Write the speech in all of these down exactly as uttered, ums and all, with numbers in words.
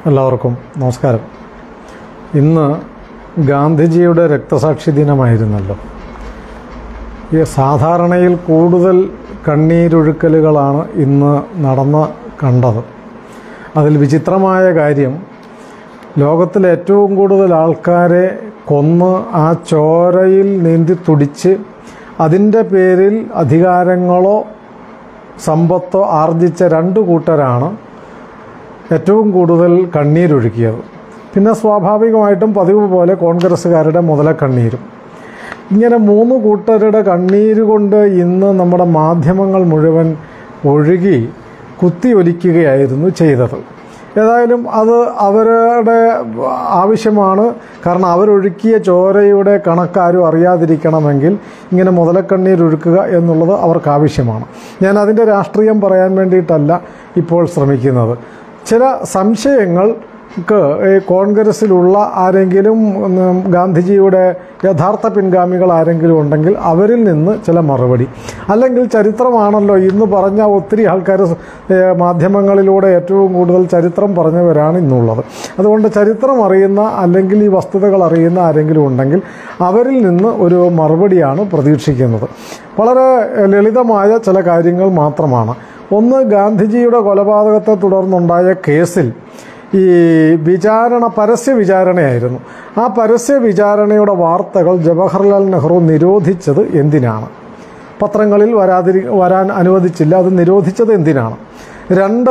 എല്ലാവർക്കും നമസ്കാരം. ഇന്ന് ഗാന്ധിജിയുടെ രക്തസാക്ഷി ദിനമായിരുന്നല്ലോ. ഈ സാധാരണയിൽ കൂടുതൽ കണ്ണീരൊഴുക്കലുകളാണ് ഇന്ന് നടന്ന് കണ്ടത്. അതിൽ വിചിത്രമായ കാര്യം, ലോകത്തിലെ ഏറ്റവും കൂടുതൽ ആൾക്കാരെ കൊന്ന് ആ ചോരയിൽ നീന്തി തുടിച്ച് അതിൻ്റെ പേരിൽ അധികാരങ്ങളോ സമ്പത്തോ ആർജിച്ച രണ്ട് കൂട്ടരാണ് ഏറ്റവും കൂടുതൽ കണ്ണീരൊഴുക്കിയത്. പിന്നെ സ്വാഭാവികമായിട്ടും പതിവ് പോലെ കോൺഗ്രസ്സുകാരുടെ മുതലക്കണ്ണീരും. ഇങ്ങനെ മൂന്ന് കൂട്ടരുടെ കണ്ണീര് കൊണ്ട് ഇന്ന് നമ്മുടെ മാധ്യമങ്ങൾ മുഴുവൻ ഒഴുകി കുത്തിയൊലിക്കുകയായിരുന്നു ചെയ്തത്. ഏതായാലും അത് അവരുടെ ആവശ്യമാണ്. കാരണം അവരൊഴുക്കിയ ചോരയുടെ കണക്കാരും അറിയാതിരിക്കണമെങ്കിൽ ഇങ്ങനെ മുതലക്കണ്ണീരൊഴുക്കുക എന്നുള്ളത് അവർക്ക് ആവശ്യമാണ്. ഞാൻ അതിൻ്റെ രാഷ്ട്രീയം പറയാൻ വേണ്ടിയിട്ടല്ല ഇപ്പോൾ ശ്രമിക്കുന്നത്. ചില സംശയങ്ങൾക്ക് കോൺഗ്രസ്സിലുള്ള ആരെങ്കിലും, ഗാന്ധിജിയുടെ യഥാർത്ഥ പിൻഗാമികൾ ആരെങ്കിലും ഉണ്ടെങ്കിൽ അവരിൽ നിന്ന് ചില മറുപടി, അല്ലെങ്കിൽ ചരിത്രമാണല്ലോ ഇന്ന് പറഞ്ഞ ഒത്തിരി ആൾക്കാർ മാധ്യമങ്ങളിലൂടെ ഏറ്റവും കൂടുതൽ ചരിത്രം പറഞ്ഞവരാണ് ഇന്നുള്ളത്. അതുകൊണ്ട് ചരിത്രം അറിയുന്ന അല്ലെങ്കിൽ ഈ വസ്തുതകൾ അറിയുന്ന ആരെങ്കിലും ഉണ്ടെങ്കിൽ അവരിൽ നിന്ന് ഒരു മറുപടിയാണ് പ്രതീക്ഷിക്കുന്നത്. വളരെ ലളിതമായ ചില കാര്യങ്ങൾ മാത്രമാണ്. ഒന്ന്, ഗാന്ധിജിയുടെ കൊലപാതകത്തെ തുടർന്നുണ്ടായ കേസിൽ ഈ വിചാരണ പരസ്യ വിചാരണയായിരുന്നു. ആ പരസ്യ വിചാരണയുടെ വാർത്തകൾ ജവഹർലാൽ നെഹ്റു നിരോധിച്ചത് എന്തിനാണ്? പത്രങ്ങളിൽ വരാതിരി വരാൻ അനുവദിച്ചില്ല. അത് നിരോധിച്ചത് എന്തിനാണ്? രണ്ട്,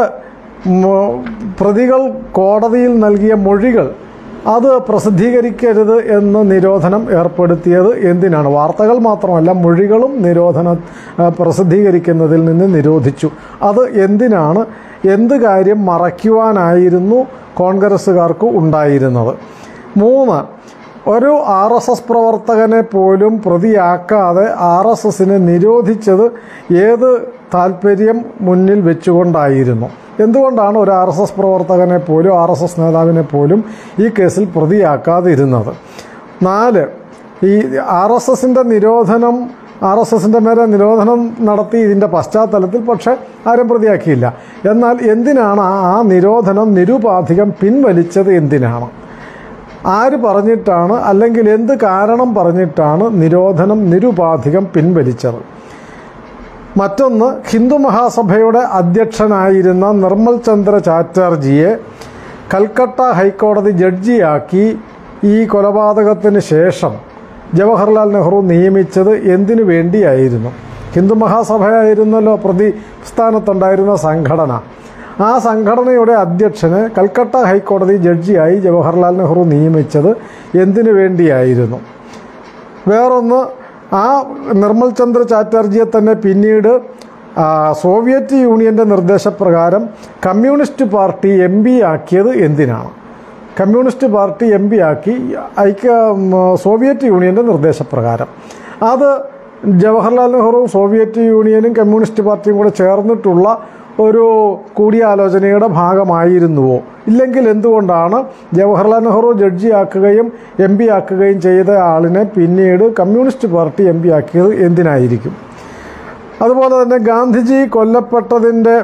പ്രതികൾ കോടതിയിൽ നൽകിയ മൊഴികൾ അത് പ്രസിദ്ധീകരിക്കരുത് എന്ന് നിരോധനം ഏർപ്പെടുത്തിയത് എന്തിനാണ്? വാർത്തകൾ മാത്രമല്ല, മൊഴികളും നിരോധനം പ്രസിദ്ധീകരിക്കുന്നതിൽ നിന്ന് നിരോധിച്ചു. അത് എന്തിനാണ്? എന്ത് കാര്യം മറയ്ക്കുവാനായിരുന്നു കോൺഗ്രസ്സുകാർക്ക് ഉണ്ടായിരുന്നത്? മൂന്ന്, ഒരു ആർ എസ് എസ് പ്രവർത്തകനെ പോലും പ്രതിയാക്കാതെ ആർ എസ് എസിനെ നിരോധിച്ചത് ഏത് താല്പര്യം മുന്നിൽ വെച്ചുകൊണ്ടായിരുന്നു? എന്തുകൊണ്ടാണ് ഒരു ആർ എസ് എസ് പ്രവർത്തകനെ പോലും ആർ എസ് എസ് നേതാവിനെ പോലും ഈ കേസിൽ പ്രതിയാക്കാതിരുന്നത്? നാല്, ഈ ആർ എസ് എസിൻ്റെ നിരോധനം ആർ എസ് എസിൻ്റെ മേലെ നിരോധനം നടത്തി ഇതിൻ്റെ പശ്ചാത്തലത്തിൽ പക്ഷേ ആരും പ്രതിയാക്കിയില്ല. എന്നാൽ എന്തിനാണ് ആ നിരോധനം നിരുപാധികം പിൻവലിച്ചത്? എന്തിനാണ്? ആര് പറഞ്ഞിട്ടാണ്, അല്ലെങ്കിൽ എന്ത് കാരണം പറഞ്ഞിട്ടാണ് നിരോധനം നിരുപാധികം പിൻവലിച്ചത്? മറ്റൊന്ന്, ഹിന്ദു മഹാസഭയുടെ അധ്യക്ഷനായിരുന്ന നിർമ്മൽ ചന്ദ്ര ചാറ്റർജിയെ കൽക്കട്ട ഹൈക്കോടതി ജഡ്ജിയാക്കി ഈ കൊലപാതകത്തിന് ശേഷം ജവഹർലാൽ നെഹ്റു നിയമിച്ചത് എന്തിനു വേണ്ടിയായിരുന്നു? ഹിന്ദു മഹാസഭയായിരുന്നല്ലോ പ്രതിസ്ഥാനത്തുണ്ടായിരുന്ന സംഘടന. ആ സംഘടനയുടെ അധ്യക്ഷനെ കൽക്കട്ട ഹൈക്കോടതി ജഡ്ജിയായി ജവഹർലാൽ നെഹ്റു നിയമിച്ചത് എന്തിനു വേണ്ടിയായിരുന്നു? വേറൊന്ന്, ആ നിർമ്മൽ ചന്ദ്ര ചാറ്റർജിയെ തന്നെ പിന്നീട് സോവിയറ്റ് യൂണിയൻ്റെ നിർദ്ദേശപ്രകാരം കമ്മ്യൂണിസ്റ്റ് പാർട്ടി എം പി ആക്കിയത് എന്തിനാണ്? കമ്മ്യൂണിസ്റ്റ് പാർട്ടി എം പി ആക്കി ഐക്യ സോവിയറ്റ് യൂണിയൻ്റെ നിർദ്ദേശപ്രകാരം. അത് ജവഹർലാൽ നെഹ്റു സോവിയറ്റ് യൂണിയനും കമ്മ്യൂണിസ്റ്റ് പാർട്ടിയും കൂടെ ചേർന്നിട്ടുള്ള ഒരു കൂടിയാലോചനയുടെ ഭാഗമായിരുന്നുവോ? ഇല്ലെങ്കിൽ എന്തുകൊണ്ടാണ് ജവഹർലാൽ നെഹ്റു ജഡ്ജിയാക്കുകയും എം പി ആക്കുകയും ചെയ്ത ആളിനെ പിന്നീട് കമ്മ്യൂണിസ്റ്റ് പാർട്ടി എം പി ആക്കിയത് എന്തിനായിരിക്കും? അതുപോലെ തന്നെ ഗാന്ധിജി കൊല്ലപ്പെട്ടതിൻ്റെ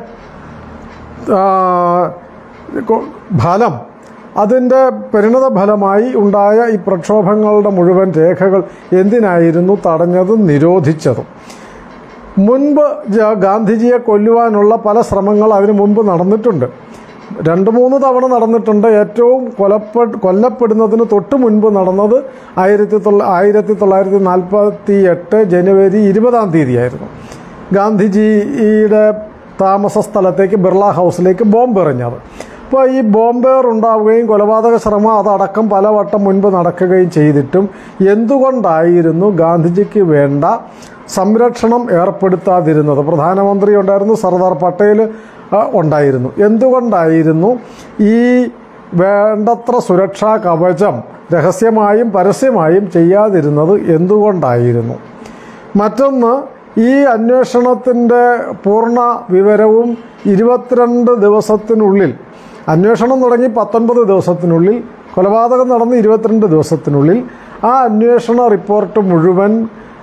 ഫലം, അതിൻ്റെ പരിണത ഫലമായി ഉണ്ടായ ഈ പ്രക്ഷോഭങ്ങളുടെ മുഴുവൻ രേഖകൾ എന്തിനായിരുന്നു തടഞ്ഞതും നിരോധിച്ചതും? മുൻപ് ഗാന്ധിജിയെ കൊല്ലുവാനുള്ള പല ശ്രമങ്ങൾ അതിനു മുൻപ് നടന്നിട്ടുണ്ട്. രണ്ട് മൂന്ന് തവണ നടന്നിട്ടുണ്ട്. ഏറ്റവും കൊലപ്പെ കൊല്ലപ്പെടുന്നതിന് തൊട്ട് മുൻപ് നടന്നത് ആയിരത്തി തൊള്ള ആയിരത്തി തൊള്ളായിരത്തി നാൽപ്പത്തി എട്ട് ജനുവരി ഇരുപതാം തീയതിയായിരുന്നു. ഗാന്ധിജിയുടെ താമസ സ്ഥലത്തേക്ക്, ബിർള ഹൗസിലേക്ക് ബോംബ് എറിഞ്ഞത്. അപ്പോൾ ഈ ബോംബേർ ഉണ്ടാവുകയും കൊലപാതക ശ്രമം അതടക്കം പലവട്ടം മുൻപ് നടക്കുകയും ചെയ്തിട്ടും എന്തുകൊണ്ടായിരുന്നു ഗാന്ധിജിക്ക് വേണ്ട സംരക്ഷണം ഏർപ്പെടുത്താതിരുന്നത്? പ്രധാനമന്ത്രി ഉണ്ടായിരുന്നു, സർദാർ പട്ടേൽ ഉണ്ടായിരുന്നു. എന്തുകൊണ്ടായിരുന്നു ഈ വേണ്ടത്ര സുരക്ഷാ കവചം രഹസ്യമായും പരസ്യമായും ചെയ്യാതിരുന്നത്? എന്തുകൊണ്ടായിരുന്നു? മറ്റൊന്ന്, ഈ അന്വേഷണത്തിൻ്റെ പൂർണ്ണ വിവരവും ഇരുപത്തിരണ്ട് ദിവസത്തിനുള്ളിൽ, അന്വേഷണം തുടങ്ങി പത്തൊൻപത് ദിവസത്തിനുള്ളിൽ, കൊലപാതകം നടന്ന് ഇരുപത്തിരണ്ട് ദിവസത്തിനുള്ളിൽ ആ അന്വേഷണ റിപ്പോർട്ട് മുഴുവൻ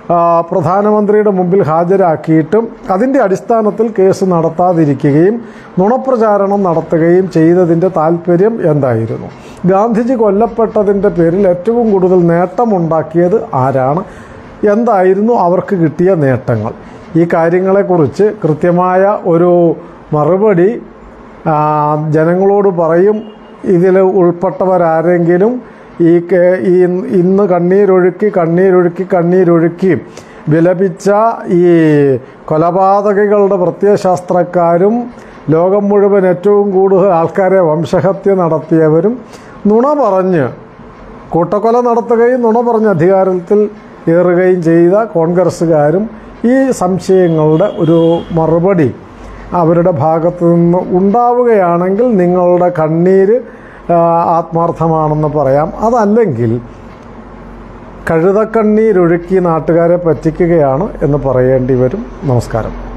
പ്രധാനമന്ത്രിയുടെ മുമ്പിൽ ഹാജരാക്കിയിട്ടും അതിൻ്റെ അടിസ്ഥാനത്തിൽ കേസ് നടത്താതിരിക്കുകയും നുണപ്രചാരണം നടത്തുകയും ചെയ്തതിൻ്റെ താല്പര്യം എന്തായിരുന്നു? ഗാന്ധിജി കൊല്ലപ്പെട്ടതിൻ്റെ പേരിൽ ഏറ്റവും കൂടുതൽ നേട്ടമുണ്ടാക്കിയത് ആരാണ്? എന്തായിരുന്നു അവർക്ക് കിട്ടിയ നേട്ടങ്ങൾ? ഈ കാര്യങ്ങളെക്കുറിച്ച് കൃത്യമായ ഒരു മറുപടി ജനങ്ങളോട് പറയും. ഇതിൽ ഉൾപ്പെട്ടവരാരെങ്കിലും ഈ ഈ ഇന്ന് കണ്ണീരൊഴുക്കി കണ്ണീരൊഴുക്കി കണ്ണീരൊഴുക്കി വിലപിച്ച ഈ കൊലപാതകികളുടെ പ്രത്യയശാസ്ത്രക്കാരും ലോകം മുഴുവൻ ഏറ്റവും കൂടുതൽ ആൾക്കാരെ വംശഹത്യ നടത്തിയവരും നുണ പറഞ്ഞ് കൂട്ടക്കൊല നടത്തുകയും നുണ പറഞ്ഞ് അധികാരത്തിൽ ഏറുകയും ചെയ്ത കോൺഗ്രസ്സുകാരും ഈ സംശയങ്ങളുടെ ഒരു മറുപടി അവരുടെ ഭാഗത്തു നിന്ന് ഉണ്ടാവുകയാണെങ്കിൽ നിങ്ങളുടെ കണ്ണീര് ആത്മാർത്ഥമാണെന്ന് പറയാം. അതല്ലെങ്കിൽ കഴുതക്കണ്ണീരൊഴുക്കി നാട്ടുകാരെ പറ്റിക്കുകയാണ് എന്ന് പറയേണ്ടി വരും. നമസ്കാരം.